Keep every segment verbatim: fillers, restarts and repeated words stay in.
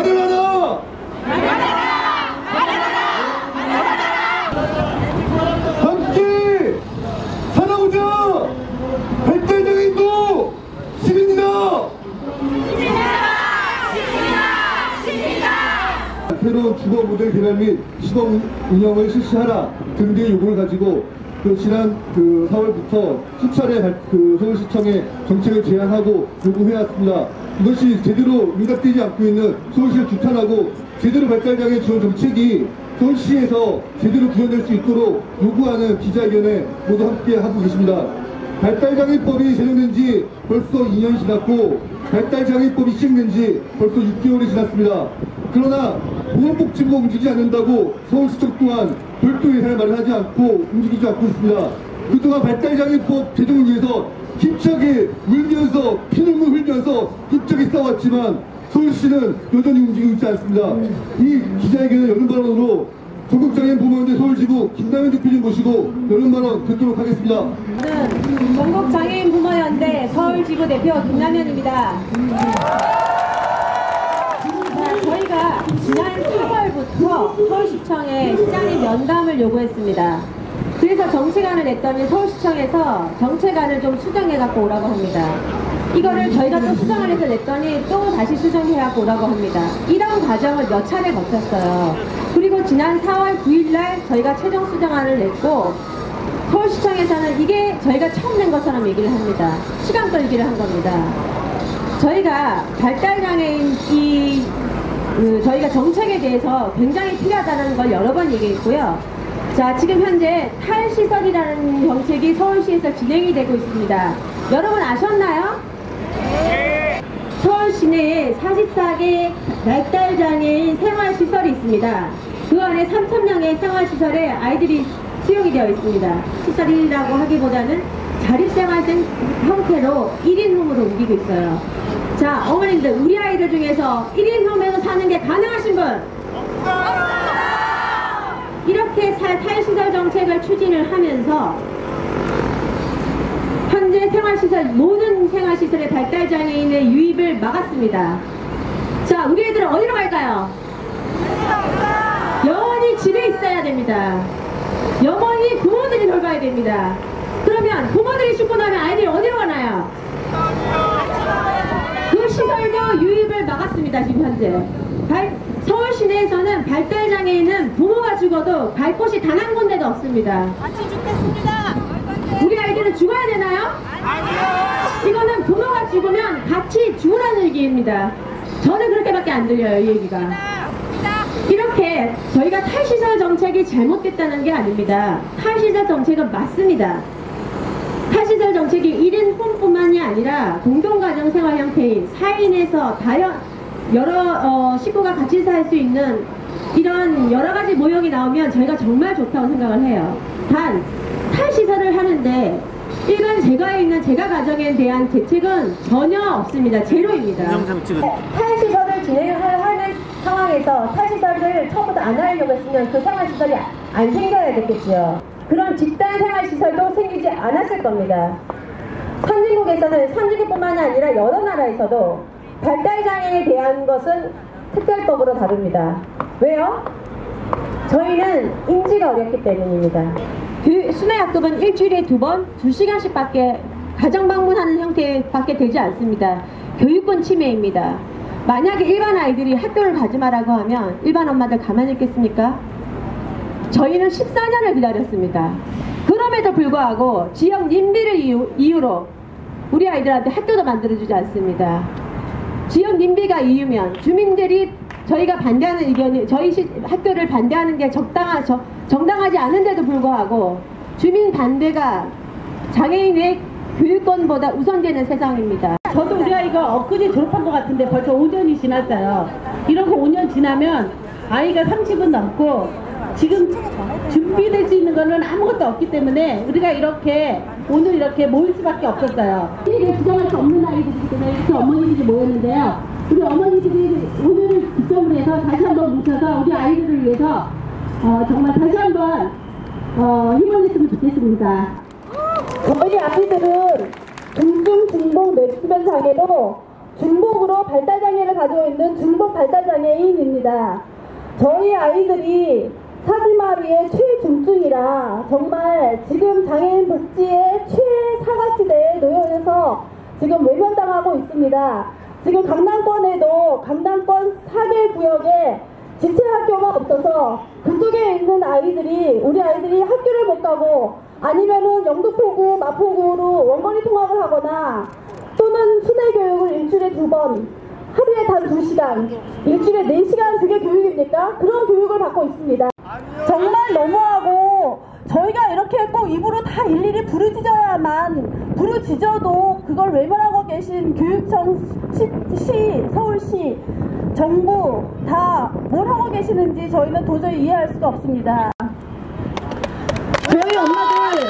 마련하라! 함께 살아오자! 발달장애인도 시민이다! 새로운 주거 모델 개발 및 시범 운영을 실시하라 등등의 요구를 가지고 그 지난 그 사월부터 수차례 그 서울시청에 정책을 제안하고 요구해왔습니다. 이것이 제대로 응답되지 않고 있는 서울시를 규탄하고 제대로 발달장애 지원 정책이 서울시에서 제대로 구현될 수 있도록 요구하는 기자회견에 모두 함께 하고 계십니다. 발달장애법이 제정된 지 벌써 이 년이 지났고 발달장애법이 시행된 지 벌써 육 개월이 지났습니다. 그러나 보건복지부가 움직이지 않는다고 서울시청 또한 별도 예산을 마련하지 않고 움직이지 않고 있습니다. 그동안 발달장애법 제정을 위해서 힘차게 울면서 피눈물 흘면서 힘차게 싸웠지만 서울시는 여전히 움직이고 있지 않습니다. 이 기자회견을 여는 발언으로 전국장애인 부모연대 서울지부 김남현 대표님 모시고 여는 발언 듣도록 하겠습니다. 저는 전국장애인 부모연대 서울지부 대표 김남현입니다. 저희가 지난 사월부터 서울시청에 시장의 면담을 요구했습니다. 그래서 정책안을 냈더니 서울시청에서 정책안을 좀 수정해갖고 오라고 합니다. 이거를 저희가 또 수정을 해서 냈더니 또 다시 수정해갖고 오라고 합니다. 이런 과정을 몇 차례 거쳤어요. 그리고 지난 사월 구일날 저희가 최종 수정안을 냈고 서울시청에서는 이게 저희가 처음 낸 것처럼 얘기를 합니다. 시간 끌기를 한 겁니다. 저희가 발달장애인이 그 저희가 정책에 대해서 굉장히 필요하다는 걸 여러 번 얘기했고요. 자, 지금 현재 탈시설이라는 정책이 서울시에서 진행이 되고 있습니다. 여러분 아셨나요? 네. 서울 시내에 사십사 개 발달장애인 생활시설이 있습니다. 그 안에 삼천 명의 생활시설에 아이들이 수용이 되어 있습니다. 시설이라고 하기보다는 자립생활생 형태로 일 인 홈으로 옮기고 있어요. 자, 어머님들, 우리 아이들 중에서 일 인 홈에서 사는 게 가능하신 분? 없습니다! 이렇게 탈시설 정책을 추진을 하면서 현재 생활시설, 모든 생활시설의 발달장애인의 유입을 막았습니다. 자, 우리 애들은 어디로 갈까요? 영원히 집에 있어야 됩니다. 영원히 부모들이 돌봐야 됩니다. 그러면 부모들이 죽고 나면 아이들이 어디로 가나요? 그 시설도 유입을 막았습니다. 지금 현재 발, 서울 시내에서는 발달장애인은 부모가 죽어도 갈 곳이 단 한 군데도 없습니다. 같이 죽겠습니다. 우리 아이들은 죽어야 되나요? 아니요. 이거는 부모가 죽으면 같이 죽으라는 얘기입니다. 저는 그렇게밖에 안 들려요, 이 얘기가. 이렇게 저희가 탈시설 정책이 잘못됐다는 게 아닙니다. 탈시설 정책은 맞습니다. 탈시설 정책이 일 인 홈뿐만이 아니라 공동가정 생활 형태인 사 인에서 다여, 여러 어, 식구가 같이 살 수 있는 이런 여러가지 모형이 나오면 저희가 정말 좋다고 생각을 해요. 단 탈시설을 하는데 일반 제가에 있는 제가 가정에 대한 대책은 전혀 없습니다. 제로입니다. 탈시설을 진행을 하는 상황에서 탈시설을 처음부터 안 하려고 했으면 그 생활시설이 안 생겨야 됐겠지요. 그런 집단 생활시설도 생기지 않았을 겁니다. 선진국에서는 선진국뿐만 아니라 여러 나라에서도 발달장애에 대한 것은 특별법으로 다룹니다. 왜요? 저희는 인지가 어렵기 때문입니다. 그 수뇌학급은 일주일에 두 번, 두 시간씩 밖에 가정방문하는 형태밖에 되지 않습니다. 교육권 침해입니다. 만약에 일반 아이들이 학교를 가지 마라고 하면 일반 엄마들 가만히 있겠습니까? 저희는 십사 년을 기다렸습니다. 그럼에도 불구하고 지역 님비를 이유, 이유로 우리 아이들한테 학교도 만들어주지 않습니다. 지역 님비가 이유면 주민들이 저희가 반대하는 의견이 저희 시, 학교를 반대하는 게 적당하, 저, 정당하지 않은데도 불구하고 주민 반대가 장애인의 교육권보다 우선되는 세상입니다. 저도 우리 아이가 엊그제 졸업한 것 같은데 벌써 오 년이 지났어요. 이런 거 오 년 지나면 아이가 삼십은 넘고 지금 준비될 수 있는 거는 아무것도 없기 때문에 우리가 이렇게 오늘 이렇게 모일 수밖에 없었어요. 일일이 주장할 수 없는 아이들이기 때문에 이렇게 어머니들이 모였는데요. 우리 어머니들이 오늘을 기점으로 해서 다시 한번 모셔서 우리 아이들을 위해서 어, 정말 다시 한번 어, 힘을 냈으면 좋겠습니다. 저희 아이들은 중증, 중복 뇌수변 장애로 중복으로 발달장애를 가지고 있는 중복 발달장애인입니다. 저희 아이들이 사지마비의 최중증이라 정말 지금 장애인 복지의 최사각지대에 놓여서 지금 외면당하고 있습니다. 지금 강남권에도 강남권 사 개 구역에 지체학교가 없어서 그쪽에 있는 아이들이 우리 아이들이 학교를 못 가고 아니면은 영등포구 마포구로 원거리 통학을 하거나 또는 수내 교육을 일주일에 두 번 하루에 단 두 시간 일주일에 네 시간 그게 교육입니까? 그런 교육을 받고 있습니다. 정말 너무하고 저희가 이렇게 꼭 입으로 다 일일이 부르짖어야만 부르짖어도 그걸 외면하고 계신 교육청, 시, 시, 서울시, 정부 다 뭘 하고 계시는지 저희는 도저히 이해할 수가 없습니다. 저희 엄마들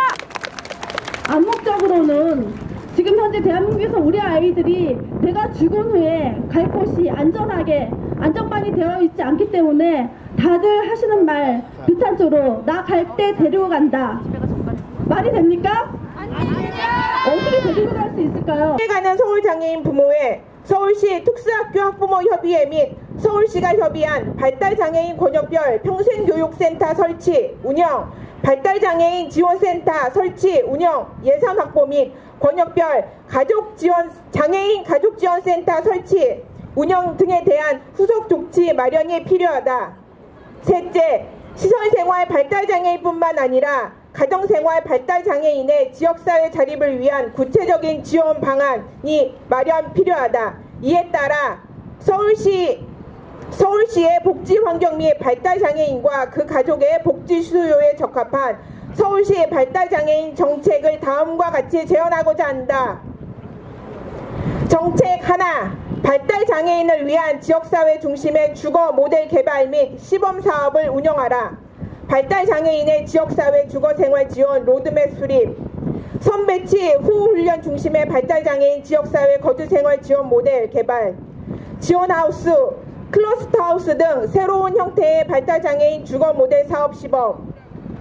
암묵적으로는 지금 현재 대한민국에서 우리 아이들이 내가 죽은 후에 갈 곳이 안전하게 안전망이 되어 있지 않기 때문에 다들 하시는 말 비탄조로 나 갈 때 데리고 간다. 말이 됩니까? 어떻게 데리고 갈 수 있을까요? 가는 서울장애인 부모회 서울시 특수학교 학부모 협의회 및 서울시가 협의한 발달장애인 권역별 평생교육센터 설치, 운영, 발달장애인 지원센터 설치, 운영, 예산 확보 및 권역별 가족지원, 장애인 가족지원센터 설치, 운영 등에 대한 후속 조치 마련이 필요하다. 셋째, 시설생활 발달장애인뿐만 아니라 가정생활 발달장애인의 지역사회 자립을 위한 구체적인 지원 방안이 마련 필요하다. 이에 따라 서울시, 서울시의 복지 환경 및 발달장애인과 그 가족의 복지 수요에 적합한 서울시 발달장애인 정책을 다음과 같이 제언하고자 한다. 정책 하나, 발달장애인을 위한 지역사회 중심의 주거 모델 개발 및 시범사업을 운영하라. 발달장애인의 지역사회 주거생활 지원 로드맵 수립, 선배치 후 훈련 중심의 발달장애인 지역사회 거주생활 지원 모델 개발, 지원하우스, 클러스터하우스 등 새로운 형태의 발달장애인 주거 모델 사업 시범,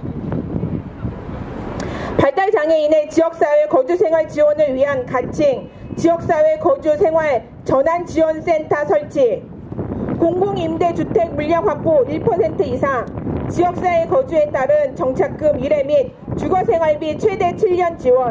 발달장애인의 지역사회 거주생활 지원을 위한 가칭, 지역사회 거주생활 전환지원센터 설치, 공공임대주택 물량 확보 일 퍼센트 이상, 지역사회 거주에 따른 정착금 일회 및 주거생활비 최대 칠 년 지원.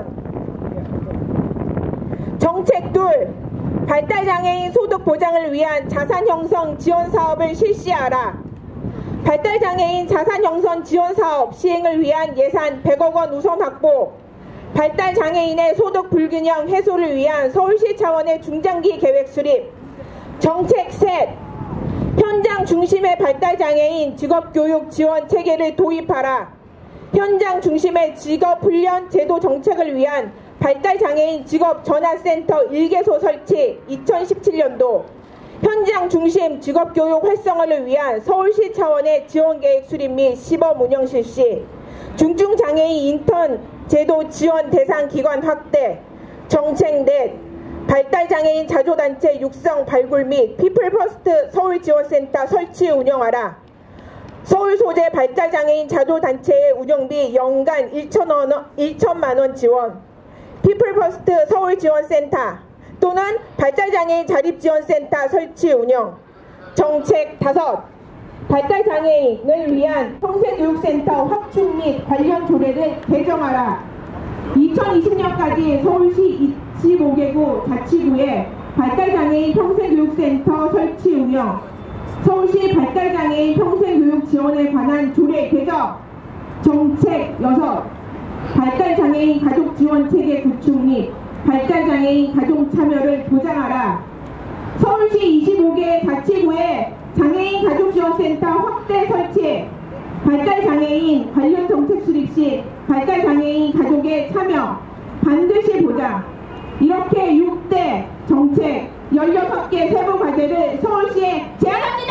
정책 둘, 발달장애인 소득 보장을 위한 자산형성 지원사업을 실시하라. 발달장애인 자산형성 지원사업 시행을 위한 예산 백억 원 우선 확보, 발달장애인의 소득 불균형 해소를 위한 서울시 차원의 중장기 계획 수립. 정책 셋, 현장 중심의 발달장애인 직업교육 지원 체계를 도입하라. 현장 중심의 직업훈련 제도 정책을 위한 발달장애인 직업전환센터 일 개소 설치 이천십칠 년도, 현장 중심 직업교육 활성화를 위한 서울시 차원의 지원계획 수립 및 시범 운영 실시, 중증장애인 인턴 제도 지원 대상 기관 확대. 정책 넷, 발달장애인 자조단체 육성 발굴 및 피플퍼스트 서울지원센터 설치 운영하라. 서울 소재 발달장애인 자조단체의 운영비 연간 일천만 원 지원, 피플퍼스트 서울지원센터 또는 발달장애인 자립지원센터 설치 운영. 정책 다섯, 발달장애인을 위한 평생교육센터 확충 및 관련 조례를 개정하라. 이천이십 년까지 서울시 이십오 개구 자치구에 발달장애인 평생교육센터 설치 운영, 서울시 발달장애인 평생교육 지원에 관한 조례 개정. 정책 여섯, 발달장애인 가족지원체계 구축 및 발달장애인 가족 참여를 보장하라. 서울시 이십오 개 자치구에 장애인 가족지원센터 확대 설치, 발달장애인 관련 정책 수립 시 발달장애인 가족의 참여 반드시 보장. 이렇게 육 대 정책 열여섯 개 세부 과제를 서울시에 제안합니다.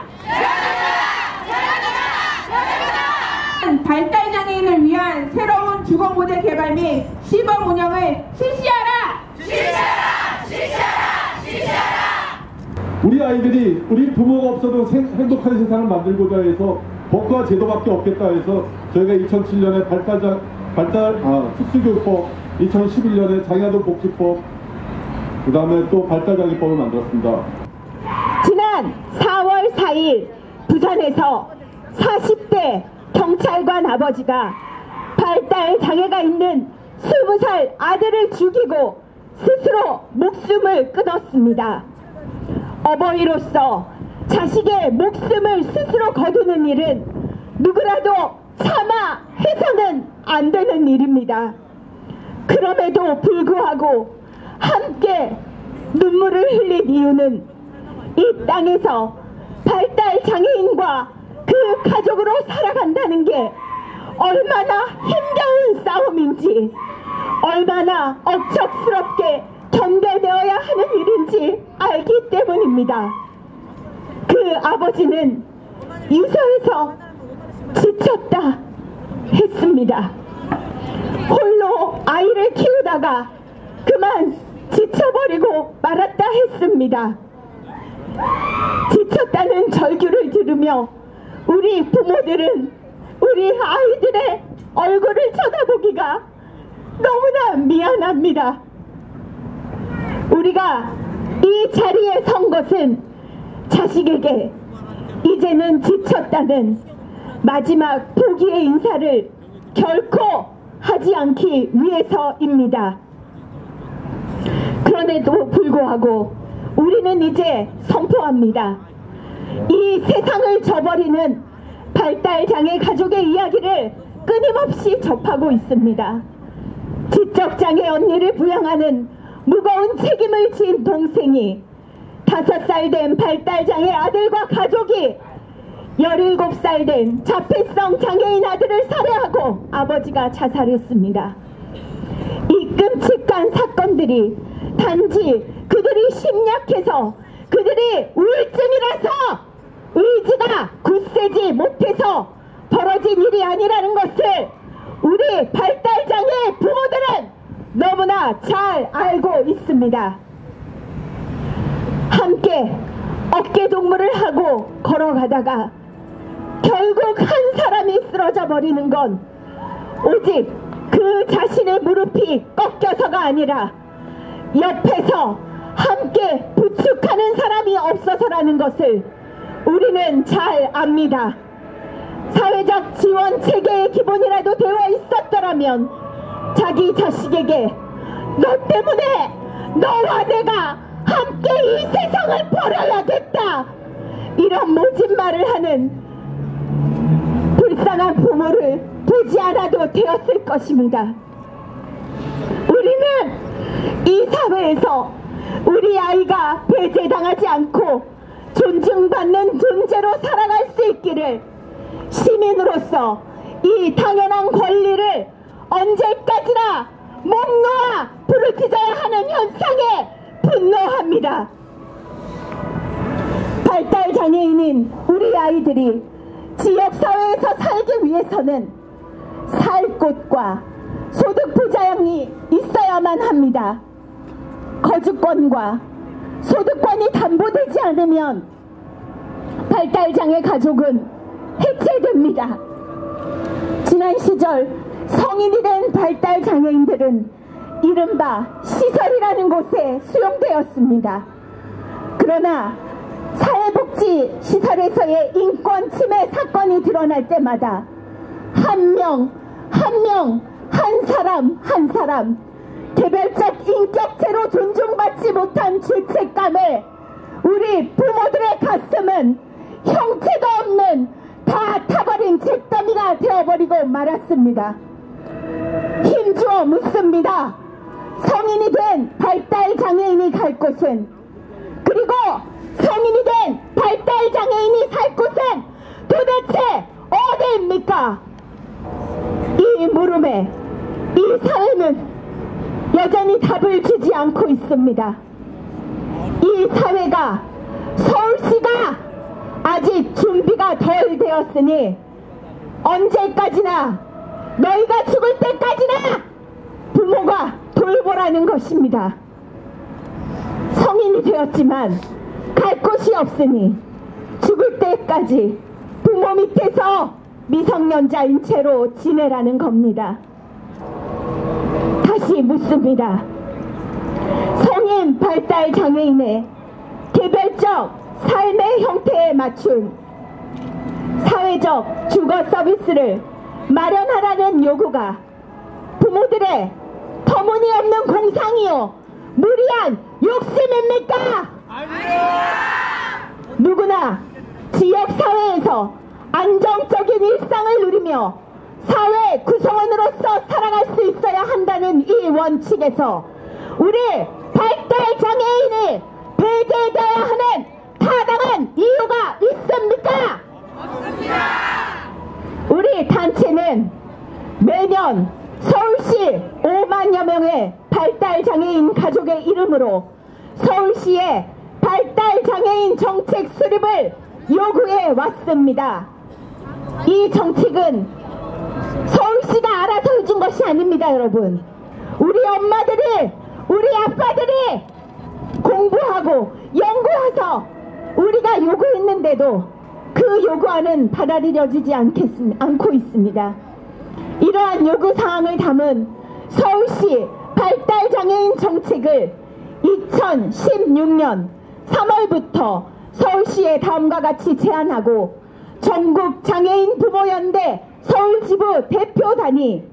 발달장애인을 위한 새로운 주거 모델 개발 및 시범 운영을 실시하라. 실시하라! 실시하라! 실시하라! 우리 아이들이 우리 부모가 없어도 생, 행복한 세상을 만들고자 해서 법과 제도밖에 없겠다 해서 저희가 이천칠 년에 발달장, 발달, 아, 특수교육법, 이천십일 년에 장애아동 복지법, 그 다음에 또 발달장애법을 만들었습니다. 지난 사월 사일 부산에서 사십 대 경찰관 아버지가 발달 장애가 있는 스무 살 아들을 죽이고 스스로 목숨을 끊었습니다. 어버이로서 자식의 목숨을 스스로 거두는 일은 누구라도 차마 해서는 안 되는 일입니다. 그럼에도 불구하고 함께 눈물을 흘린 이유는 이 땅에서 발달 장애인과 그 가족으로 살아간다는 게 얼마나 힘겨운 싸움인지, 얼마나 억척스럽게 견뎌내어야 하는 일인지 알기 때문입니다. 그 아버지는 유서에서 지쳤다 했습니다. 홀로 아이를 키우다가 그만 지쳐버리고 말았다 했습니다. 지쳤다는 절규를 들으며 우리 부모들은 우리 아이들의 얼굴을 쳐다보기가 너무나 미안합니다. 우리가 이 자리에 선 것은 자식에게 이제는 지쳤다는 마지막 포기의 인사를 결코 하지 않기 위해서입니다. 그런데도 불구하고 우리는 이제 선포합니다. 이 세상을 저버리는 발달장애 가족의 이야기를 끊임없이 접하고 있습니다. 지적장애 언니를 부양하는 무거운 책임을 진 동생이 다섯 살 된 발달장애 아들과 가족이 열일곱 살 된 자폐성 장애인 아들을 살해하고 아버지가 자살했습니다. 이 끔찍한 사건들이 단지 그들이 심약해서 그들이 우울증이라서 의지가 굳세지 못해서 벌어진 일이 아니라는 것을 우리 발달장애 부모들은 너무나 잘 알고 있습니다. 함께 어깨동무를 하고 걸어가다가 결국 한 사람이 쓰러져 버리는 건 오직 그 자신의 무릎이 꺾여서가 아니라 옆에서 함께 부축하는 사람이 없어서라는 것을 우리는 잘 압니다. 사회적 지원 체계의 기본이라도 되어 있었더라면 자기 자식에게 너 때문에 너와 내가 함께 이 세상을 버려야겠다 이런 모진 말을 하는 불쌍한 부모를 보지 않아도 되었을 것입니다. 우리는 이 사회에서 우리 아이가 배제당하지 않고 존중받는 존재로 살아갈 수 있기를 시민으로서 이 당연한 권리를 언제까지나 목 놓아 부르짖어야 하는 현상에 분노합니다. 발달장애인인 우리 아이들이 지역사회에서 살기 위해서는 살 곳과 소득 보장이 있어야만 합니다. 거주권과 소득권이 담보되지 않으면 발달장애 가족은 해체됩니다. 지난 시절 성인이 된 발달장애인들은 이른바 시설이라는 곳에 수용되었습니다. 그러나 사회복지 시설에서의 인권 침해 사건이 드러날 때마다 한 명, 한 명, 한 사람, 한 사람 개별적 인격체로 존중받지 못한 죄책감에 우리 부모들의 가슴은 형체도 없는 다 타버린 잿더미가 되어버리고 말았습니다. 힘주어 묻습니다. 성인이 된 발달장애인이 갈 곳은, 그리고 성인이 된 발달장애인이 살 곳은 도대체 어디입니까? 이 물음에 이 사회는 여전히 답을 주지 않고 있습니다. 이 사회가, 서울시가 아직 준비가 덜 되었으니 언제까지나, 너희가 죽을 때까지나 부모가 돌보라는 것입니다. 성인이 되었지만 갈 곳이 없으니 죽을 때까지 부모 밑에서 미성년자인 채로 지내라는 겁니다. 다시 묻습니다. 성인 이방인 발달 장애인의 개별적 삶의 형태에 맞춘 사회적 주거 서비스를 마련하라는 요구가 부모들의 터무니없는 공상이요 무리한 욕심입니까? 누구나 지역사회에서 안정적인 일상을 누리며 사회 구성원으로서 살아갈 수 있어야 한다는 이 원칙에서 우리 발달장애인이 배제되어야 하는 타당한 이유가 있습니까? 없습니다. 우리 단체는 매년 서울시 오만여 명의 발달장애인 가족의 이름으로 서울시의 발달장애인 정책 수립을 요구해 왔습니다. 이 정책은 서울시가 알아서 해준 것이 아닙니다, 여러분. 우리 엄마들이, 우리 아빠들이 공부하고 연구해서 우리가 요구했는데도 그 요구안은 받아들여지지 않겠습, 않고 있습니다. 이러한 요구사항을 담은 서울시 발달장애인 정책을 이천십육 년 삼월부터 서울시에 다음과 같이 제안하고 전국장애인 부모연대 서울지부 대표단이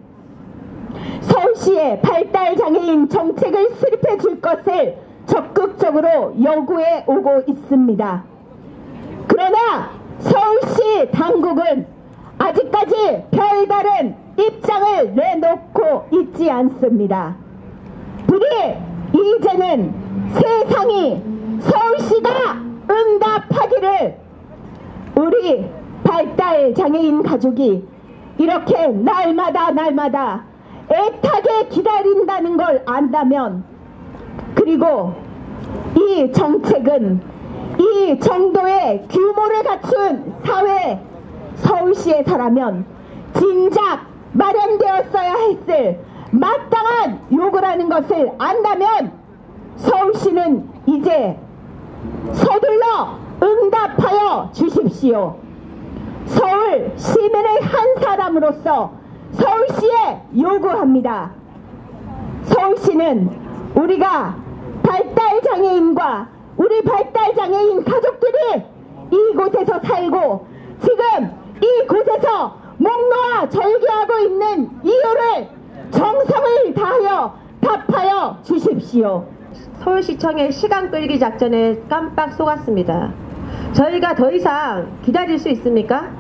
서울시의 발달장애인 정책을 수립해 줄 것을 적극적으로 요구해 오고 있습니다. 그러나 서울시 당국은 아직까지 별다른 입장을 내놓고 있지 않습니다. 부디 이제는 세상이 서울시가 응답하기를 우리 발달장애인 가족이 이렇게 날마다 날마다 애타게 기다린다는 걸 안다면, 그리고 이 정책은 이 정도의 규모를 갖춘 사회 서울시에서라면 진작 마련되었어야 했을 마땅한 요구라는 것을 안다면 서울시는 이제 서둘러 응답하여 주십시오. 서울 시민의 한 사람으로서 서울시에 요구합니다. 서울시는 우리가 발달장애인과 우리 발달장애인 가족들이 이곳에서 살고 지금 이곳에서 목 놓아 절규하고 있는 이유를 정성을 다하여 답하여 주십시오. 서울시청의 시간 끌기 작전에 깜빡 속았습니다. 저희가 더 이상 기다릴 수 있습니까?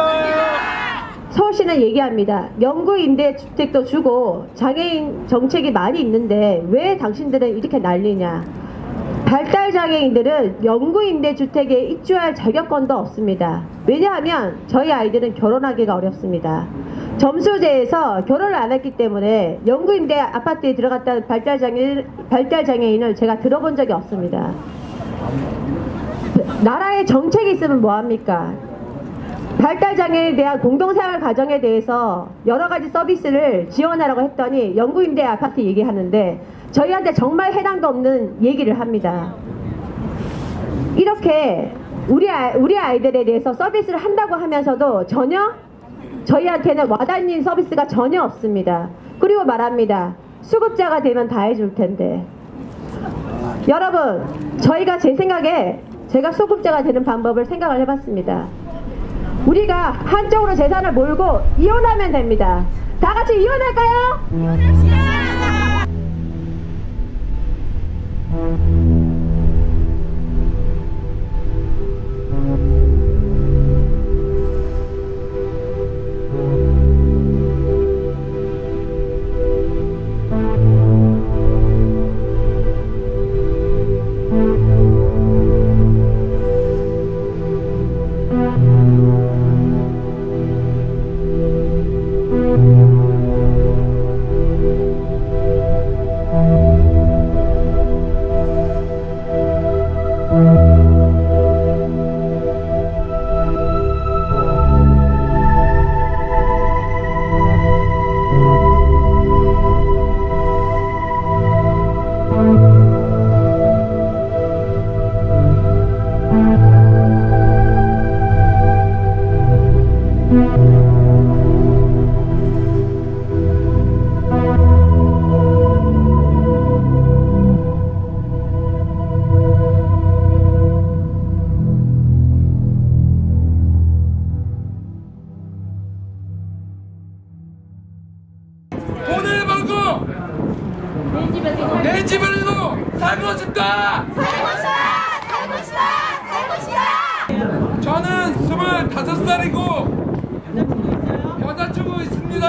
서울시는 얘기합니다. 영구임대주택도 주고 장애인 정책이 많이 있는데 왜 당신들은 이렇게 난리냐. 발달장애인들은 영구임대주택에 입주할 자격권도 없습니다. 왜냐하면 저희 아이들은 결혼하기가 어렵습니다. 점수제에서 결혼을 안 했기 때문에 영구임대 아파트에 들어갔다는 발달장애인, 발달장애인을 제가 들어본 적이 없습니다. 나라의 정책이 있으면 뭐합니까? 발달장애인에 대한 공동생활 가정에 대해서 여러가지 서비스를 지원하라고 했더니 영구임대 아파트 얘기하는데 저희한테 정말 해당도 없는 얘기를 합니다. 이렇게 우리, 아이, 우리 아이들에 대해서 서비스를 한다고 하면서도 전혀 저희한테는 와닿는 서비스가 전혀 없습니다. 그리고 말합니다. 수급자가 되면 다 해줄 텐데. 여러분, 저희가 제 생각에 제가 수급자가 되는 방법을 생각을 해봤습니다. 우리가 한쪽으로 재산을 몰고 이혼하면 됩니다. 다 같이 이혼할까요? Thank you. 내 집에도 살고 싶다! 살고 싶다! 살고 싶다! 살고 싶다! 저는 스물다섯 살이고 여자친구 있습니다.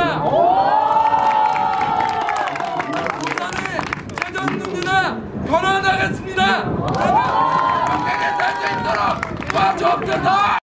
부산에 재정 누구나 결혼하겠습니다. 건강하게 살 수 있도록 도와주옵소서.